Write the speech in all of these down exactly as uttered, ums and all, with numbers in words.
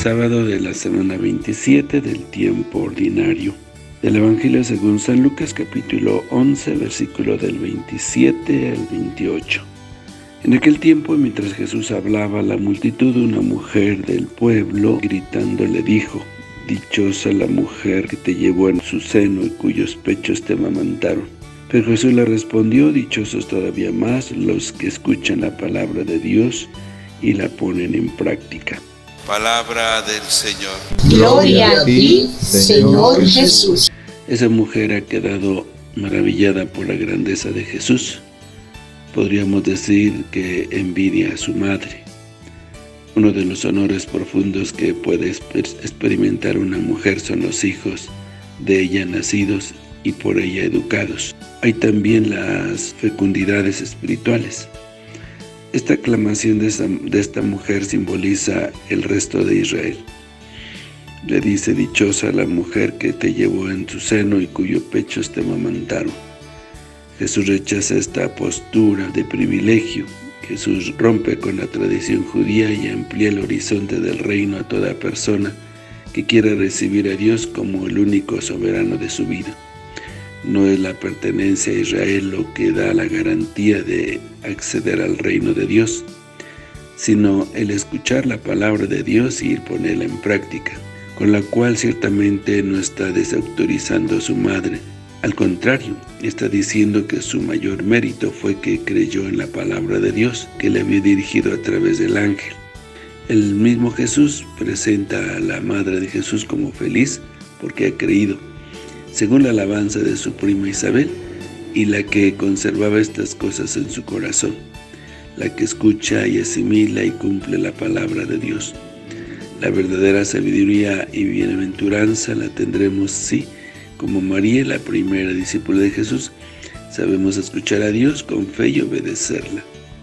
Sábado de la semana veintisiete del tiempo ordinario. Del Evangelio según San Lucas, capítulo once, versículo del veintisiete al veintiocho. En aquel tiempo, mientras Jesús hablaba a la multitud, una mujer del pueblo, gritando, le dijo: «Dichosa la mujer que te llevó en su seno y cuyos pechos te amamantaron». Pero Jesús le respondió: «Dichosos todavía más los que escuchan la palabra de Dios y la ponen en práctica». Palabra del Señor. Gloria a ti, Señor Jesús. Esa mujer ha quedado maravillada por la grandeza de Jesús. Podríamos decir que envidia a su madre. Uno de los honores profundos que puede experimentar una mujer son los hijos de ella nacidos y por ella educados. Hay también las fecundidades espirituales. Esta aclamación de esta, de esta mujer simboliza el resto de Israel. Le dice: «Dichosa la mujer que te llevó en su seno y cuyos pechos te amamantaron». Jesús rechaza esta postura de privilegio. Jesús rompe con la tradición judía y amplía el horizonte del reino a toda persona que quiera recibir a Dios como el único soberano de su vida. No es la pertenencia a Israel lo que da la garantía de acceder al reino de Dios, sino el escuchar la palabra de Dios y ir ponerla en práctica, con la cual ciertamente no está desautorizando a su madre. Al contrario, está diciendo que su mayor mérito fue que creyó en la palabra de Dios, que le había dirigido a través del ángel. El mismo Jesús presenta a la madre de Jesús como feliz porque ha creído, según la alabanza de su prima Isabel, y la que conservaba estas cosas en su corazón, la que escucha y asimila y cumple la palabra de Dios. La verdadera sabiduría y bienaventuranza la tendremos si, como María, la primera discípula de Jesús, sabemos escuchar a Dios con fe y obedecerla.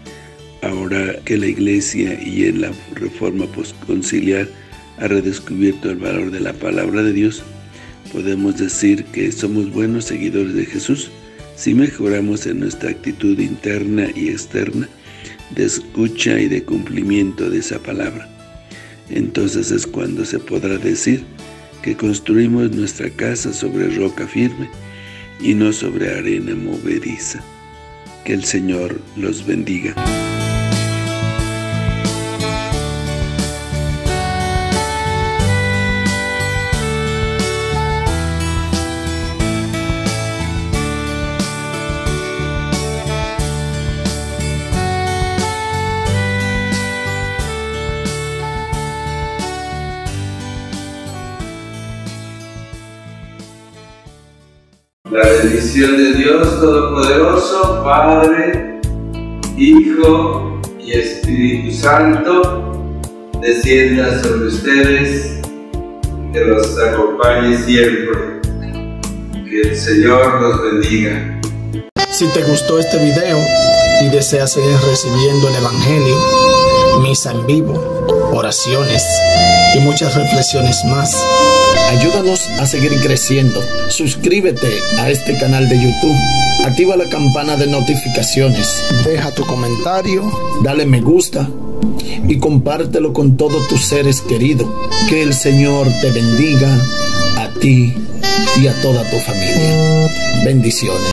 Ahora que la Iglesia y en la Reforma Postconciliar ha redescubierto el valor de la palabra de Dios, podemos decir que somos buenos seguidores de Jesús si mejoramos en nuestra actitud interna y externa de escucha y de cumplimiento de esa palabra. Entonces es cuando se podrá decir que construimos nuestra casa sobre roca firme y no sobre arena movediza. Que el Señor los bendiga. La bendición de Dios Todopoderoso, Padre, Hijo y Espíritu Santo, descienda sobre ustedes, que los acompañe siempre. Que el Señor los bendiga. Si te gustó este video y deseas seguir recibiendo el Evangelio, misa en vivo, oraciones y muchas reflexiones más, ayúdanos a seguir creciendo. Suscríbete a este canal de YouTube, activa la campana de notificaciones, deja tu comentario, dale me gusta y compártelo con todos tus seres queridos. Que el Señor te bendiga a ti y a toda tu familia. Bendiciones.